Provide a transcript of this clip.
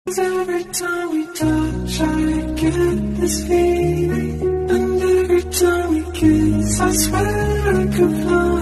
Every time we touch, I get this feeling. And every time we kiss, I swear I could fly.